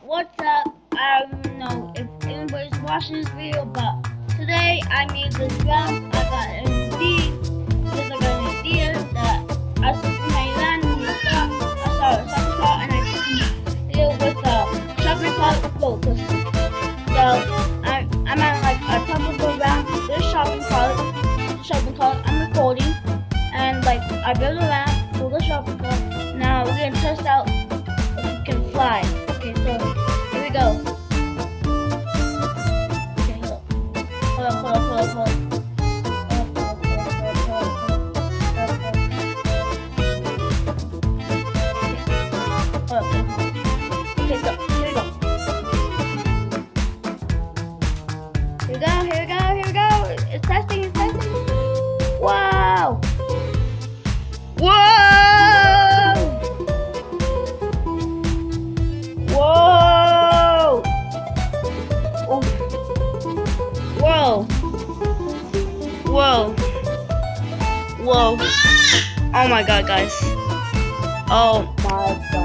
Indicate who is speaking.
Speaker 1: What's up? I don't know if anybody's watching this video, but today I made this round. I got an idea because I got an idea that I saw from my random stuff. I saw a shopping cart and I took it with a shopping cart focus. So I'm at like a topical round. This shopping cart. I'm recording and like I built a ramp for the shopping cart. Now we're gonna test out if it can fly. Okay, so here we go. Okay, hold up. Okay, so here we go. Here we go. It's testing. Wow! Whoa! Whoa! Oh. Whoa! Whoa! Whoa! Oh my God, guys! Oh my God!